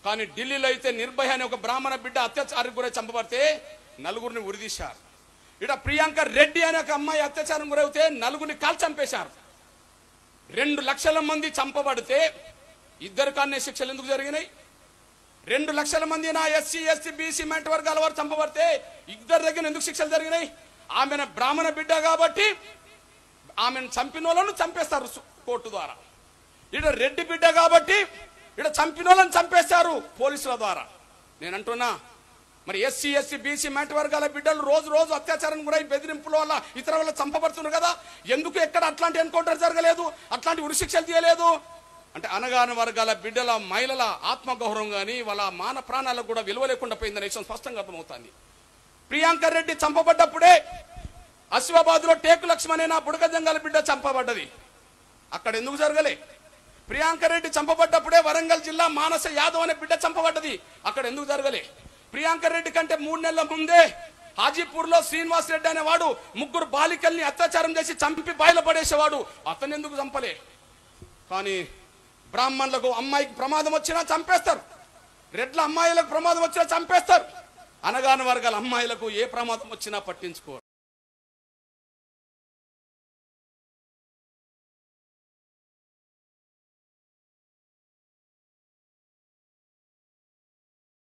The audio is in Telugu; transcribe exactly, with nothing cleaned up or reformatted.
కానీ ఢిల్లీలో అయితే నిర్భయ అనే ఒక బ్రాహ్మణ బిడ్డ అత్యాచారం గురై చంపబడితే నలుగురిని ఉరిదీశారు. ఇక్కడ ప్రియాంక రెడ్డి అనే ఒక అమ్మాయి అత్యాచారం గురైతే నలుగురిని కాల్ చంపేశారు. రెండు లక్షల మంది చంపబడితే ఇద్దరు కాన్నే శిక్షలు ఎందుకు జరిగినాయి? రెండు లక్షల మంది నా ఎస్సీ ఎస్టీ బీసీ మెంట్ వర్గాల వారు చంపబడితే ఇద్దరు దగ్గర ఎందుకు శిక్షలు జరిగినాయి? ఆమెను బ్రాహ్మణ బిడ్డ కాబట్టి ఆమెను చంపిన వాళ్ళను చంపేస్తారు కోర్టు ద్వారా. ఇక్కడ రెడ్డి బిడ్డ కాబట్టి ఇక్కడ చంపిన వాళ్ళని చంపేస్తారు పోలీసుల ద్వారా. నేను అంటున్నా, మరి ఎస్సీ ఎస్సీ బీసీ మెంట్ వర్గాల బిడ్డలు రోజు రోజు అత్యాచారం గురై బెదిరింపుల వల్ల ఇతర వల్ల చంపబడుతున్నారు కదా, ఎందుకు ఎక్కడ అట్లాంటి ఎన్కౌంటర్ జరగలేదు, అట్లాంటి ఉరిశిక్షలు తీయలేదు? అంటే అనగాని వర్గాల బిడ్డల మహిళల ఆత్మగౌరవం కానీ వాళ్ళ మాన ప్రాణాలకు కూడా విలువ లేకుండా పోయిందనే విషయం స్పష్టంగా అర్థమవుతుంది. ప్రియాంక రెడ్డి చంపబడ్డప్పుడే ఆసిఫాబాద్ లో టేకు లక్ష్మణ్ అనే నా బుడగ జంగాల బిడ్డ చంపబడ్డది, అక్కడ ఎందుకు జరగలే? ప్రియాంక రెడ్డి చంపబడ్డప్పుడే వరంగల్ జిల్లా మానస యాదవ్ అనే బిడ్డ చంపబడ్డది, అక్కడ ఎందుకు జరగలే? ప్రియాంక రెడ్డి కంటే మూడు నెలల ముందే హాజీపూర్ లో శ్రీనివాస్ రెడ్డి అనేవాడు ముగ్గురు బాలికల్ని అత్యాచారం చేసి చంపి బాయిల పడేసేవాడు, అతను ఎందుకు చంపలే? కానీ బ్రాహ్మణులకు అమ్మాయికి ప్రమాదం వచ్చినా చంపేస్తారు, రెడ్ల అమ్మాయిలకు ప్రమాదం వచ్చినా చంపేస్తారు, అనగాని వర్గాల అమ్మాయిలకు ఏ ప్రమాదం వచ్చినా పట్టించుకోరు.